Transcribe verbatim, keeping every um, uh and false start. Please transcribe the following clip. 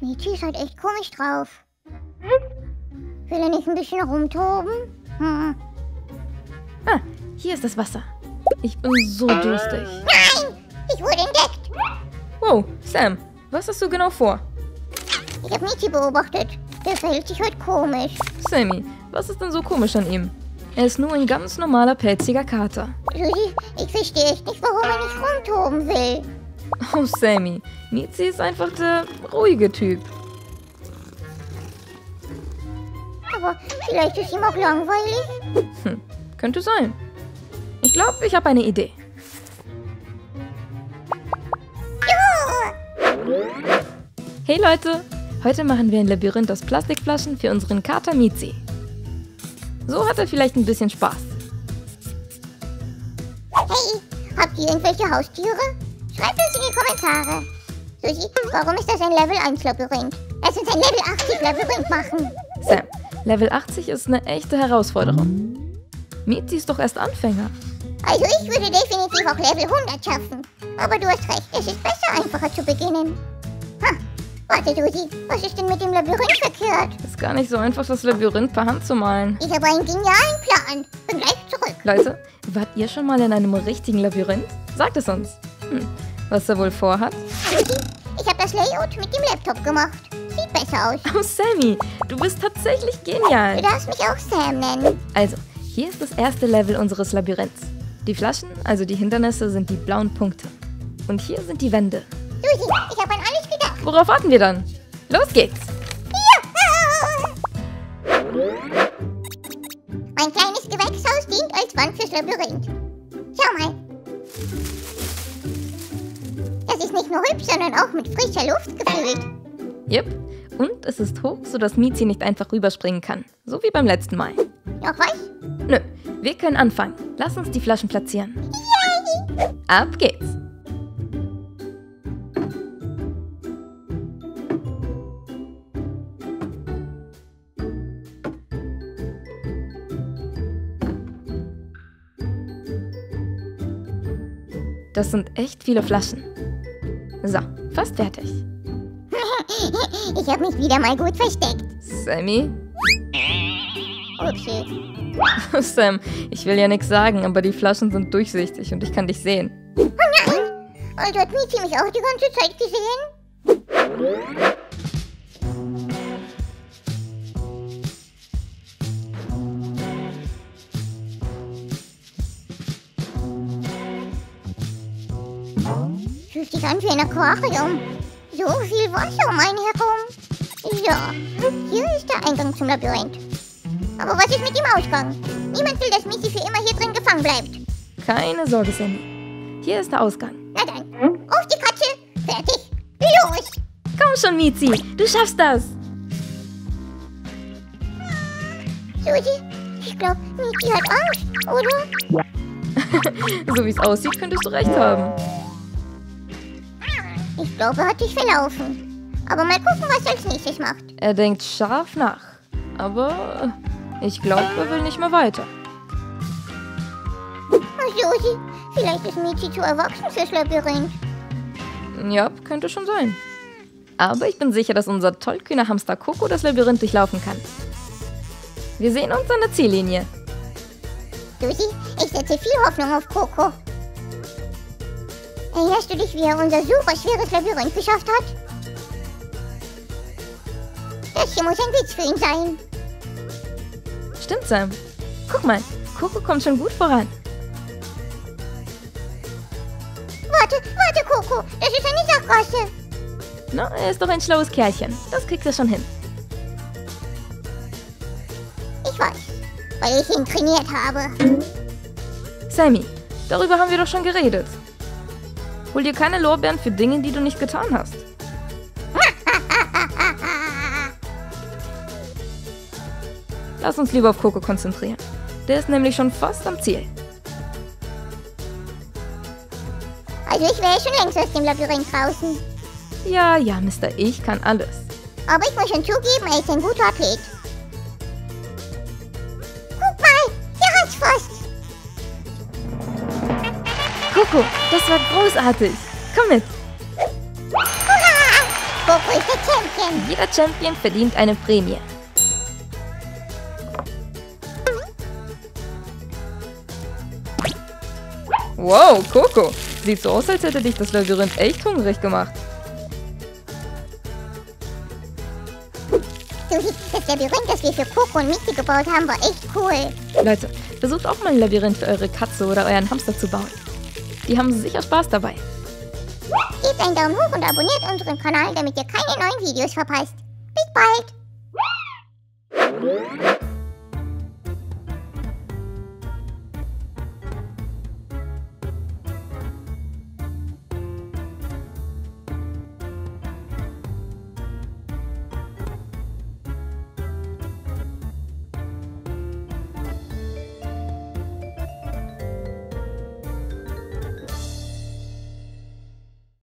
Michi ist halt echt komisch drauf. Will er nicht ein bisschen rumtoben? Hm. Ah, hier ist das Wasser. Ich bin so durstig. Nein! Ich wurde entdeckt! Wow, Sam, was hast du genau vor? Ich habe Michi beobachtet. Der verhält sich heute komisch. Sammy, was ist denn so komisch an ihm? Er ist nur ein ganz normaler, pelziger Kater. Susi, ich verstehe echt nicht, warum er nicht rumtoben will. Oh, Sammy, Mizi ist einfach der ruhige Typ. Aber vielleicht ist ihm auch langweilig. Hm, könnte sein. Ich glaube, ich habe eine Idee. Juhu! Hey Leute, heute machen wir ein Labyrinth aus Plastikflaschen für unseren Kater Mizi. So hat er vielleicht ein bisschen Spaß. Hey, habt ihr irgendwelche Haustiere? Schreibt es in die Kommentare. Susi, warum ist das ein Level eins Labyrinth? Lass uns ein Level achtzig Labyrinth machen. Sam, Level achtzig ist eine echte Herausforderung. Mizi ist doch erst Anfänger. Also ich würde definitiv auch Level hundert schaffen. Aber du hast recht, es ist besser, einfacher zu beginnen. Ha, warte Susi, was ist denn mit dem Labyrinth verkehrt? Ist gar nicht so einfach, das Labyrinth per Hand zu malen. Ich habe einen genialen Plan. Bin gleich zurück. Leute, wart ihr schon mal in einem richtigen Labyrinth? Sagt es uns. Hm, was er wohl vorhat? Susi, ich habe das Layout mit dem Laptop gemacht. Sieht besser aus. Oh, Sammy, du bist tatsächlich genial. Du darfst mich auch Sam nennen. Also, hier ist das erste Level unseres Labyrinths. Die Flaschen, also die Hindernisse, sind die blauen Punkte. Und hier sind die Wände. Susi, ich habe an alles gedacht. Worauf warten wir dann? Los geht's! Ja! Mein kleines Gewächshaus dient als Wand fürs Labyrinth. Schau mal. Das ist nicht nur hübsch, sondern auch mit frischer Luft gefüllt. Yep. Und es ist hoch, sodass Mizi nicht einfach rüberspringen kann. So wie beim letzten Mal. Noch was? Nö, wir können anfangen. Lass uns die Flaschen platzieren. Yay! Ab geht's! Das sind echt viele Flaschen. So, fast fertig. Ich habe mich wieder mal gut versteckt. Sammy? Upsi. Sam, ich will ja nichts sagen, aber die Flaschen sind durchsichtig und ich kann dich sehen. Oh nein! Also hat Michi mich auch die ganze Zeit gesehen? Fühlt sich an wie ein Aquarium. So viel Wasser um einen herum. So, hier ist der Eingang zum Labyrinth. Aber was ist mit dem Ausgang? Niemand will, dass Michi für immer hier drin gefangen bleibt. Keine Sorge, Sammy. Hier ist der Ausgang. Na dann, auf die Katze. Fertig. Los! Komm schon, Mizi. Du schaffst das. Susi, ich glaube, Michi hat Angst, oder? So wie es aussieht, könntest du recht haben. Ich glaube, er hat dich verlaufen. Aber mal gucken, was er als nächstes macht. Er denkt scharf nach. Aber ich glaube, er will nicht mehr weiter. Oh, Susi, vielleicht ist Michi zu erwachsen fürs Labyrinth. Ja, könnte schon sein. Aber ich bin sicher, dass unser tollkühner Hamster Coco das Labyrinth durchlaufen kann. Wir sehen uns an der Ziellinie. Susi, ich setze viel Hoffnung auf Coco. Erinnerst du dich, wie er unser super schweres Labyrinth geschafft hat? Das hier muss ein Witz für ihn sein. Stimmt, Sam. Guck mal, Coco kommt schon gut voran. Warte, warte, Coco, das ist eine Sackgasse. Na, er ist doch ein schlaues Kerlchen. Das kriegt er schon hin. Ich weiß, weil ich ihn trainiert habe. Sammy, darüber haben wir doch schon geredet. Hol dir keine Lorbeeren für Dinge, die du nicht getan hast. Lass uns lieber auf Coco konzentrieren. Der ist nämlich schon fast am Ziel. Also ich wäre schon längst aus dem Labyrinth draußen. Ja, ja, Mister Ich kann alles. Aber ich muss schon zugeben, er ist ein guter Athlet. Guck mal, der hat's fast. Coco, das war großartig. Komm mit. Hurra! Coco Coco ist der Champion. Jeder Champion verdient eine Prämie. Wow, Coco. Sieht so aus, als hätte dich das Labyrinth echt hungrig gemacht. Susi, das Labyrinth, das wir für Coco und Mickey gebaut haben, war echt cool. Leute, versucht auch mal ein Labyrinth für eure Katze oder euren Hamster zu bauen. Die haben sicher Spaß dabei. Gebt einen Daumen hoch und abonniert unseren Kanal, damit ihr keine neuen Videos verpasst. Bis bald!